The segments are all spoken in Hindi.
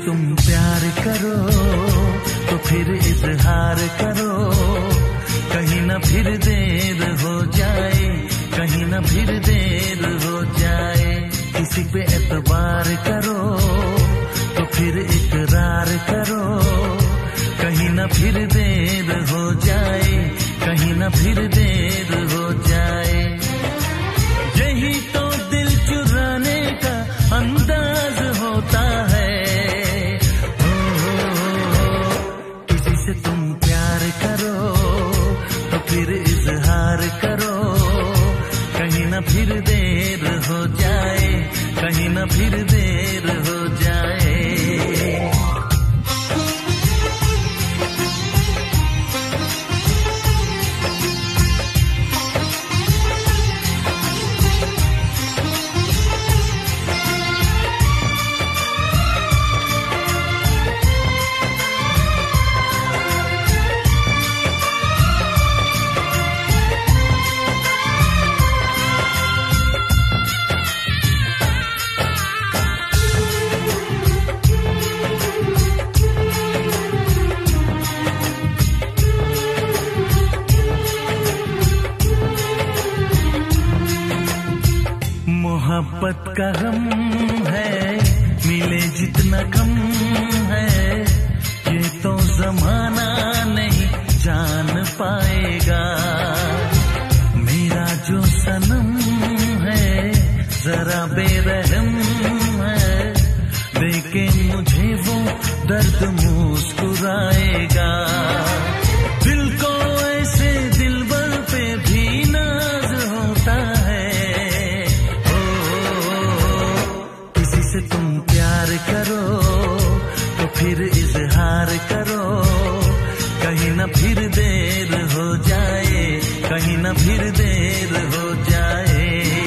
तुम प्यार करो तो फिर इजहार करो, कहीं ना फिर देर हो जाए, कहीं ना फिर देर हो जाए। किसी पे एतबार करो तो फिर इकरार करो, कहीं ना फिर देर हो जाए, कहीं ना फिर देर हो जाए। यही तो दिल चुराने का अंदाज होता है। किसी से तुम प्यार करो तो फिर इजहार करो, कहीं ना फिर देर हो जाए, कहीं ना फिर देर हो जाए। मोहब्बत का गम है, मिले जितना कम है, ये तो जमाना नहीं जान पाएगा। मेरा जो सनम है जरा बेरहम है, देखे मुझे वो दर्द मुस्कुराएगा। दिल को ऐसे दिलबर पे भी नाज होता है। से तुम प्यार करो तो फिर इजहार करो, कहीं ना फिर देर हो जाए, कहीं ना फिर देर हो जाए।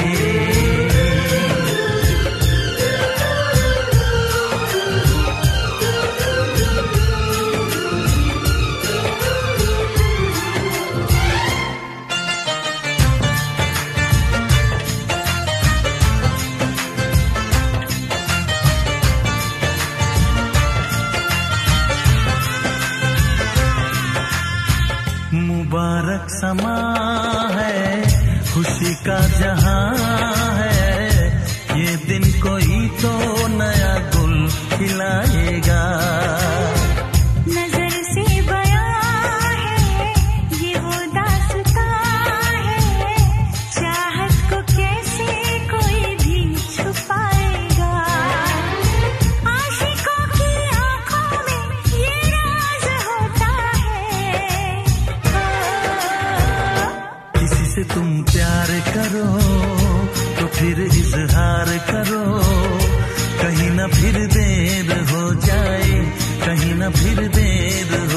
मुबारक समा है, खुशी का जहां है, ये दिन कोई तो नया गुल खिलाएगा। नजर से बयां है ये वो दास्तां है, चाहत को कैसे कोई भी छुपाएगा। आशिकों की आंखों में ये राज होता है। किसी से तुम प्यार करो तो फिर इजहार करो, कहीं ना फिर देर हो जाए, कहीं ना फिर देर हो